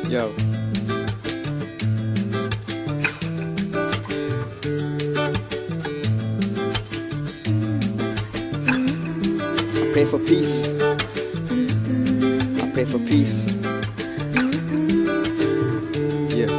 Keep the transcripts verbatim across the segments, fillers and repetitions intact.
Yo. I pray for peace. I pray for peace. Yeah.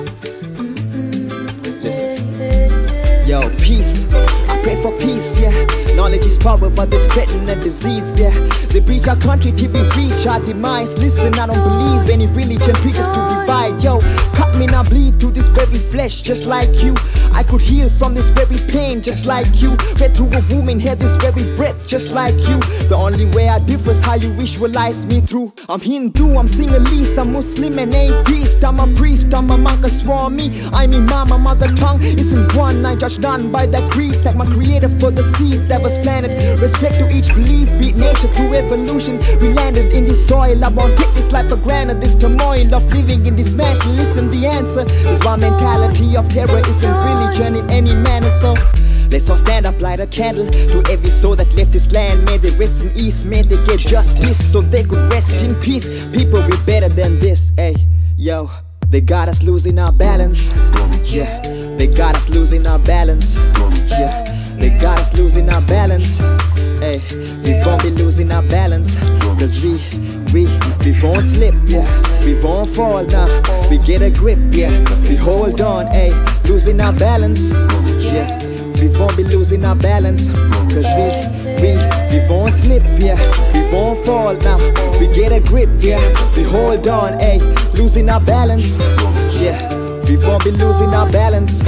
Listen. Yo, peace. I pray for peace, yeah. Knowledge is power, but they're spreading a disease, yeah. They preach our country till we reach our demise. Listen, I don't believe any religion preaches to divide. Yo, cut me now, bleed through this very flesh, just like you. I could heal from this very pain, just like you. Read through a womb and hear this very breath, just like you. The only way I differ is how you visualize me through. I'm Hindu, I'm Sinhalese, I'm Muslim and atheist. I'm a priest, I'm a monk, a Swami. I'm Imam, my mother tongue isn't one. I judge none by that creed. Thank my creator for the seed that was planted. Respect to each belief, beat nature through evolution. We landed in this soil, I won't take this life for granted. This turmoil of living in this mantle isn't the answer. This one mentality of terror isn't religion in any manner. So let's all stand up, light a candle to every soul that left this land. May they rest in ease, may they get justice so they could rest in peace. People be better than this, hey, yo. They got us losing our balance, yeah. They got us losing our balance, yeah. They got us losing our balance, hey. We won't be losing our balance, cause we, we, we won't slip, yeah. We won't fall, nah, we get a grip, yeah. We hold on, hey, losing our balance, yeah. We won't be losing our balance, cause we, we, we won't slip, yeah. We won't fall, now, we get a grip, yeah. We hold on, hey, losing our balance, yeah. We won't be losing our balance.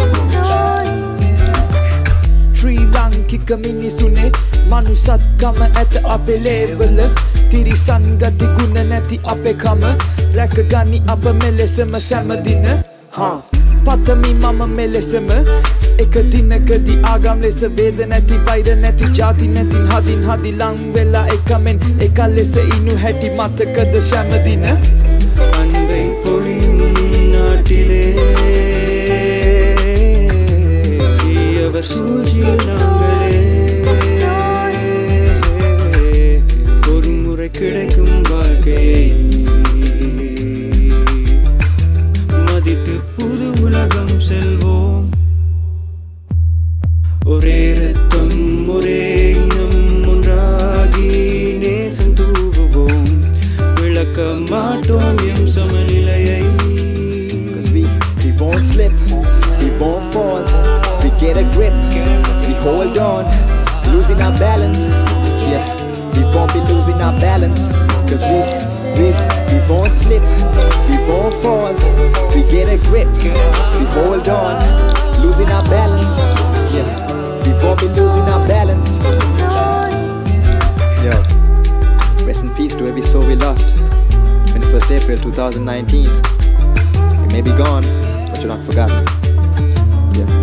Sri Lankika minisune manusatkama ඇත අපේ ලේවල තිරිසන් ගති ගුණ නැති අපේ කම රැකගනි අප මෙලෙසම සෑමදින හා පතමි මම මෙලෙසම එක දිනකදී ආගම් ලෙස වේද නැති වෛර නැති ජාති නැතින් හදින් හදි ලං වෙලා එකමෙන් එක ලෙස ඉනු හැටි මතකද සෑමදින අන්වේ පොරින් නාටිලේ කියව සූජි නංගලේ பொறுமுறை கிடைக்கும் வாழ்க்கையை மதித்து புது உலகம் செல்வோம் ஒரே ரத்தம் ஒரே இனம் ஒன்றாகி நேசம் தூவுவோம் விளக்க மாட்டோம் எம் சமநிலையை. Cause we, we won't slip, we won't fall, we get a grip, we hold on, losing our balance, yeah. We won't be losing our balance, cause we, we, we won't slip, we won't fall, we get a grip, we hold on, losing our balance, yeah. We won't be losing our balance. Yo, rest in peace to every soul we lost. twenty-first April two thousand nineteen. You may be gone, but you're not forgotten. Yeah.